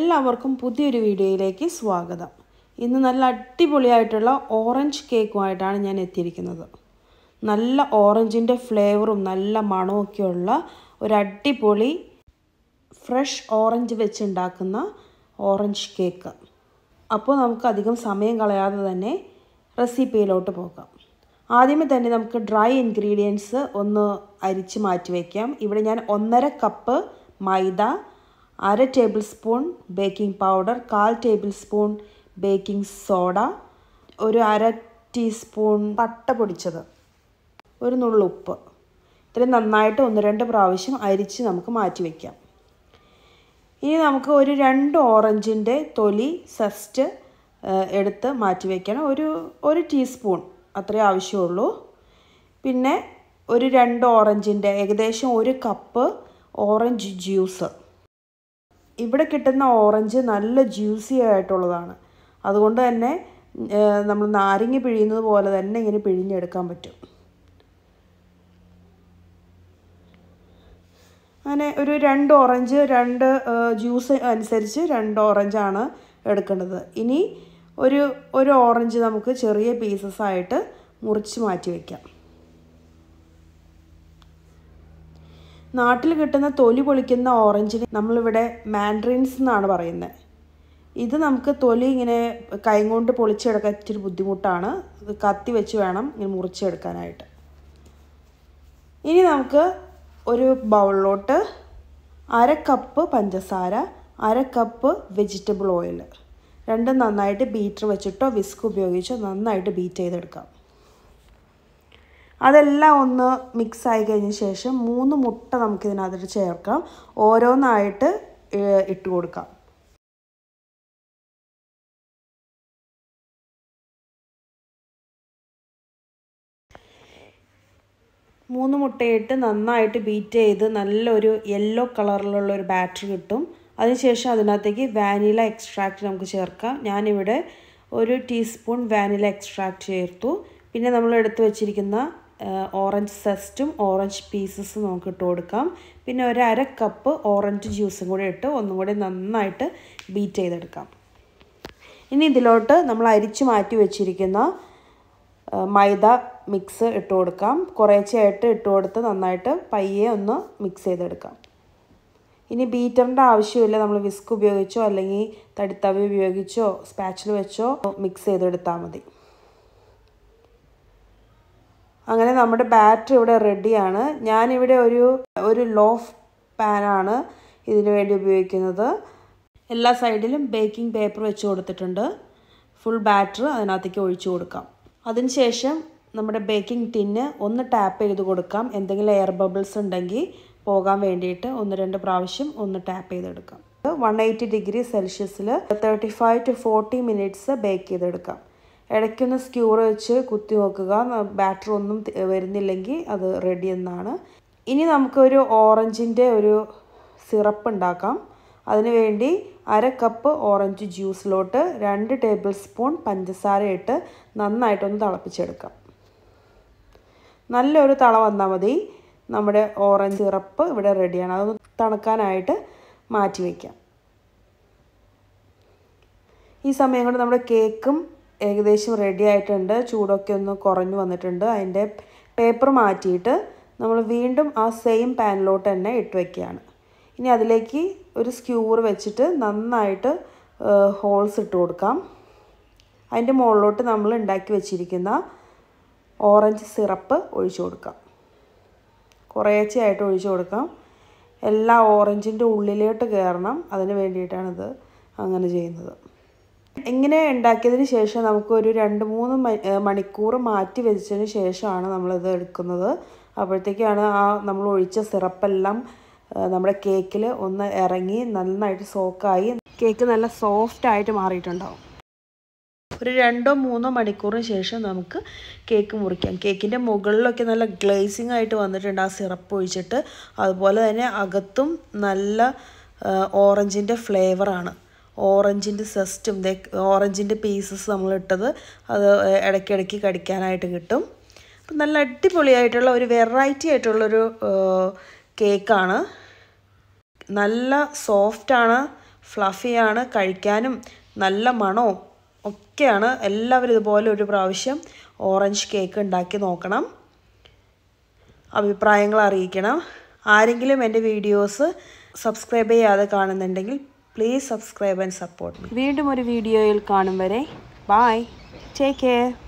എല്ലാവർക്കും പുതിയൊരു വീഡിയോയിലേക്ക് സ്വാഗതം. ഇന്ന് നല്ല അടിപൊളിയായിട്ടുള്ള ഓറഞ്ച് കേക്കുമായിട്ടാണ് ഞാൻ എത്തിയിരിക്കുന്നത്. നല്ല ഓറഞ്ചിൻ്റെ ഫ്ലേവറും നല്ല മണമൊക്കെയുള്ള ഒരു അടിപൊളി ഫ്രഷ് ഓറഞ്ച് വെച്ചുണ്ടാക്കുന്ന ഓറഞ്ച് കേക്ക്. അപ്പോൾ നമുക്ക് അധികം സമയം കളയാതെ തന്നെ റെസിപ്പിയിലോട്ട് പോകാം. ആദ്യമേ തന്നെ നമുക്ക് ഡ്രൈ ഇൻഗ്രീഡിയൻസ് ഒന്ന് അരിച്ച് മാറ്റി വയ്ക്കാം. ഇവിടെ ഞാൻ 1.5 cup maida, 1/2 tablespoon baking powder, 1/4 tablespoon baking soda, ഒരു 1/2 ടീസ്പൂൺ പട്ട പൊടിച്ചത്, ഒരു നുള്ളു ഉപ്പ്. ഇത്രയും നന്നായിട്ട് 1-2 പ്രാവശ്യം അരിച്ച് നമുക്ക് മാറ്റി വയ്ക്കാം. ഇനി നമുക്ക് ഒരു 2 ഓറഞ്ചിൻ്റെ തൊലി സെസ്റ്റ് എടുത്ത് മാറ്റി വയ്ക്കണം. ഒരു ടീസ്പൂൺ അത്രേ ആവശ്യമുള്ളൂ. പിന്നെ ഒരു 2 ഓറഞ്ചിൻ്റെ ഏകദേശം 1 കപ്പ് ഓറഞ്ച് ജ്യൂസ്. ഇവിടെ കിട്ടുന്ന ഓറഞ്ച് നല്ല ജ്യൂസി ആയിട്ടുള്ളതാണ്. അതുകൊണ്ട് തന്നെ നമ്മൾ നാരങ്ങ പിഴിയുന്നത് പോലെ തന്നെ ഇങ്ങനെ പിഴിഞ്ഞെടുക്കാൻ പറ്റും. അങ്ങനെ ഒരു 2 ഓറഞ്ച്, 2 ജ്യൂസ് അനുസരിച്ച് 2 ഓറഞ്ചാണ് എടുക്കേണ്ടത്. ഇനി ഒരു ഓറഞ്ച് നമുക്ക് ചെറിയ പീസസ് ആയിട്ട് മുറിച്ച് മാറ്റി വയ്ക്കാം. നാട്ടിൽ കിട്ടുന്ന തൊലി പൊളിക്കുന്ന ഓറഞ്ചിന് നമ്മളിവിടെ മാൻഡറിൻസ് എന്നാണ് പറയുന്നത്. ഇത് നമുക്ക് തൊലി ഇങ്ങനെ കൈ കൊണ്ട് പൊളിച്ചെടുക്കാൻ ഇച്ചിരി ബുദ്ധിമുട്ടാണ്. ഇത് കത്തി വെച്ച് വേണം ഇങ്ങനെ മുറിച്ചെടുക്കാനായിട്ട്. ഇനി നമുക്ക് ഒരു ബൗളിലോട്ട് 1/2 കപ്പ് പഞ്ചസാര, 1/2 കപ്പ് വെജിറ്റബിൾ ഓയിൽ, രണ്ടും നന്നായിട്ട് ബീറ്റർ വെച്ചിട്ടോ വിസ്ക് ഉപയോഗിച്ചോ നന്നായിട്ട് ബീറ്റ് ചെയ്തെടുക്കാം. അതെല്ലാം ഒന്ന് മിക്സ് ആയി കഴിഞ്ഞ ശേഷം 3 മുട്ട നമുക്കിതിനകത്ത് ചേർക്കാം. ഓരോന്നായിട്ട് ഇട്ട് കൊടുക്കാം. മൂന്ന് മുട്ടയിട്ട് നന്നായിട്ട് ബീറ്റ് ചെയ്ത് നല്ലൊരു യെല്ലോ കളറിലുള്ള ഒരു ബാറ്റർ കിട്ടും. അതിനുശേഷം അതിനകത്തേക്ക് വാനില എക്സ്ട്രാക്റ്റ് നമുക്ക് ചേർക്കാം. ഞാനിവിടെ 1 ടീസ്പൂൺ വാനില എക്സ്ട്രാക്റ്റ് ചേർത്തു. പിന്നെ നമ്മൾ എടുത്ത് വെച്ചിരിക്കുന്ന ഓറഞ്ച് സെസ്റ്റും ഓറഞ്ച് പീസസും നമുക്ക് ഇട്ട് കൊടുക്കാം. പിന്നെ 1/2 കപ്പ് ഓറഞ്ച് ജ്യൂസും കൂടി ഇട്ട് ഒന്നും കൂടി നന്നായിട്ട് ബീറ്റ് ചെയ്തെടുക്കാം. ഇനി ഇതിലോട്ട് നമ്മൾ അരിച്ച് മാറ്റി വെച്ചിരിക്കുന്ന മൈദ മിക്സ് ഇട്ട് കൊടുക്കാം. കുറേശ്ശെയായിട്ട് ഇട്ട് കൊടുത്ത് നന്നായിട്ട് പയ്യെ ഒന്ന് മിക്സ് ചെയ്തെടുക്കാം. ഇനി ബീറ്ററിൻ്റെ ആവശ്യമില്ല. നമ്മൾ വിസ്ക് ഉപയോഗിച്ചോ അല്ലെങ്കിൽ തടിത്തവി ഉപയോഗിച്ചോ സ്പാച്ചിൽ വെച്ചോ മിക്സ് ചെയ്തെടുത്താൽ മതി. അങ്ങനെ നമ്മുടെ ബാറ്റർ ഇവിടെ റെഡിയാണ്. ഞാനിവിടെ ഒരു ലോഫ് പാനാണ് ഇതിനു വേണ്ടി ഉപയോഗിക്കുന്നത്. എല്ലാ സൈഡിലും ബേക്കിംഗ് പേപ്പർ വെച്ച് കൊടുത്തിട്ടുണ്ട്. ഫുൾ ബാറ്റർ അതിനകത്തേക്ക് ഒഴിച്ചു കൊടുക്കാം. അതിനുശേഷം നമ്മുടെ ബേക്കിംഗ് ടിന്ന് ഒന്ന് ടാപ്പ് ചെയ്ത് കൊടുക്കാം. എന്തെങ്കിലും എയർ ബബിൾസ് ഉണ്ടെങ്കിൽ പോകാൻ വേണ്ടിയിട്ട് 1-2 പ്രാവശ്യം ഒന്ന് ടാപ്പ് ചെയ്തെടുക്കാം. 180 ഡിഗ്രി സെൽഷ്യസിൽ 35 to 40 മിനിറ്റ്സ് ബേക്ക് ചെയ്തെടുക്കാം. ഇടയ്ക്കൊന്ന് സ്ക്യൂർ വെച്ച് കുത്തി നോക്കുക. ബാറ്റർ ഒന്നും വരുന്നില്ലെങ്കിൽ അത് റെഡി എന്നാണ്. ഇനി നമുക്കൊരു ഓറഞ്ചിൻ്റെ ഒരു സിറപ്പ് ഉണ്ടാക്കാം. അതിനുവേണ്ടി 1/2 കപ്പ് ഓറഞ്ച് ജ്യൂസിലോട്ട് 2 ടേബിൾ സ്പൂൺ പഞ്ചസാര ഇട്ട് നന്നായിട്ടൊന്ന് തിളപ്പിച്ചെടുക്കാം. നല്ലൊരു തള വന്നാൽ മതി. നമ്മുടെ ഓറഞ്ച് സിറപ്പ് ഇവിടെ റെഡിയാണ്. അതൊന്ന് തണുക്കാനായിട്ട് മാറ്റി വയ്ക്കാം. ഈ സമയം കൊണ്ട് നമ്മുടെ കേക്കും ഏകദേശം റെഡി ആയിട്ടുണ്ട്. ചൂടൊക്കെ ഒന്ന് കുറഞ്ഞു വന്നിട്ടുണ്ട്. അതിൻ്റെ പേപ്പർ മാറ്റിയിട്ട് നമ്മൾ വീണ്ടും ആ സെയിം പാനിലോട്ട് തന്നെ ഇട്ട് വയ്ക്കുകയാണ്. ഇനി അതിലേക്ക് ഒരു സ്ക്യൂർ വെച്ചിട്ട് നന്നായിട്ട് ഹോൾസ് ഇട്ട് കൊടുക്കാം. അതിൻ്റെ മുകളിലോട്ട് നമ്മൾ ഉണ്ടാക്കി വെച്ചിരിക്കുന്ന ഓറഞ്ച് സിറപ്പ് ഒഴിച്ചു കൊടുക്കാം. കുറേശ്ശെയായിട്ട് ഒഴിച്ചു കൊടുക്കാം. എല്ലാ ഓറഞ്ചിൻ്റെ ഉള്ളിലോട്ട് കയറണം. അതിന് വേണ്ടിയിട്ടാണിത് അങ്ങനെ ചെയ്യുന്നത്. ഇങ്ങനെ ഉണ്ടാക്കിയതിന് ശേഷം നമുക്കൊരു 2-3 മണിക്കൂർ മാറ്റി വെച്ചതിന് ശേഷമാണ് നമ്മളിത് എടുക്കുന്നത്. അപ്പോഴത്തേക്കാണ് നമ്മൾ ഒഴിച്ച സിറപ്പെല്ലാം നമ്മുടെ കേക്കിൽ ഒന്ന് ഇറങ്ങി നന്നായിട്ട് സോക്കായി കേക്ക് നല്ല സോഫ്റ്റായിട്ട് മാറിയിട്ടുണ്ടാവും. ഒരു 2-3 മണിക്കൂറിന് ശേഷം നമുക്ക് കേക്ക് മുറിക്കാം. കേക്കിൻ്റെ മുകളിലൊക്കെ നല്ല ഗ്ലേസിങ് ആയിട്ട് വന്നിട്ടുണ്ട് ആ സിറപ്പ് ഒഴിച്ചിട്ട്. അതുപോലെ തന്നെ അകത്തും നല്ല ഓറഞ്ചിൻ്റെ ഫ്ലേവറാണ്. ഓറഞ്ചിൻ്റെ സെസ്റ്റും ഓറഞ്ചിൻ്റെ പീസസ് നമ്മളിട്ടത് അത് ഇടയ്ക്കിടയ്ക്ക് കടിക്കാനായിട്ട് കിട്ടും. അപ്പം നല്ല അടിപൊളിയായിട്ടുള്ള ഒരു വെറൈറ്റി ആയിട്ടുള്ളൊരു കേക്കാണ്. നല്ല സോഫ്റ്റാണ്, ഫ്ലഫിയാണ്, കഴിക്കാനും നല്ല മണവും ഒക്കെയാണ്. എല്ലാവരും ഇതുപോലെ ഒരു പ്രാവശ്യം ഓറഞ്ച് കേക്ക് ഉണ്ടാക്കി നോക്കണം. അഭിപ്രായങ്ങൾ അറിയിക്കണം. ആരെങ്കിലും എൻ്റെ വീഡിയോസ് സബ്സ്ക്രൈബ് ചെയ്യാതെ കാണുന്നുണ്ടെങ്കിൽ please subscribe and support me. വീണ്ടും ഒരു വീഡിയോയിൽ കാണും വരെ ബൈ, ടേക്ക് കെയർ.